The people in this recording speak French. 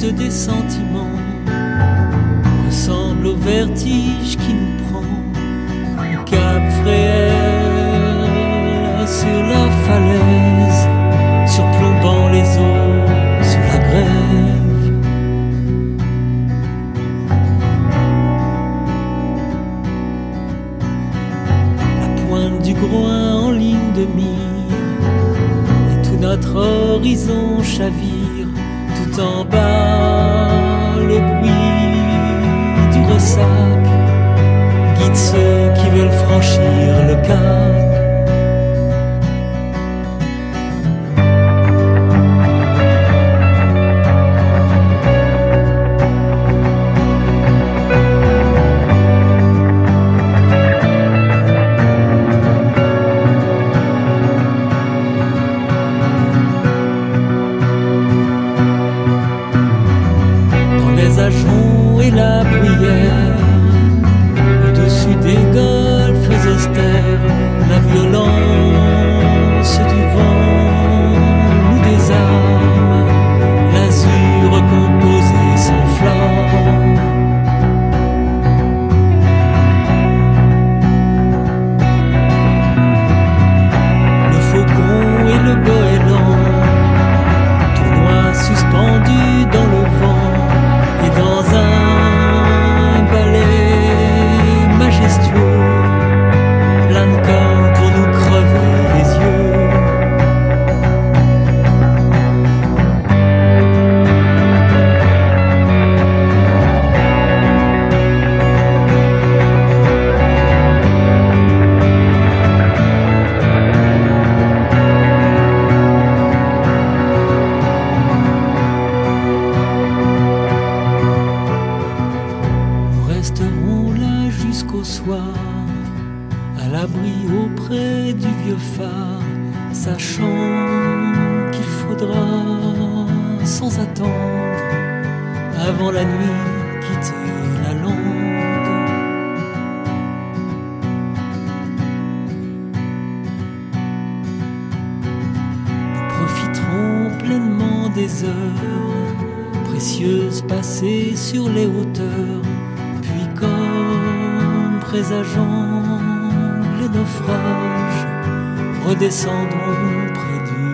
des sentiments ressemble au vertige qui nous prend au Cap Fréhel, sur la falaise, surplombant les eaux sous la grève. La pointe du groin en ligne de mire, et tout notre horizon chavire. Tout en bas, le bruit du ressac guide ceux qui veulent franchir le cap. Et la bruyère, au-dessus des golfes austères, la violence du vent nous désarme, l'azur composé s'enflamme. Le faucon et le goéland, tournoient suspendus dans le vent, et dans un ballet majestueux, plein de corps pour nous crever les yeux. Resterons là jusqu'au soir, à l'abri auprès du vieux phare, sachant qu'il faudra, sans attendre, avant la nuit, quitter la lande. Nous profiterons pleinement des heures précieuses passées sur les hauteurs, comme présageant les naufrages, redescendrons près du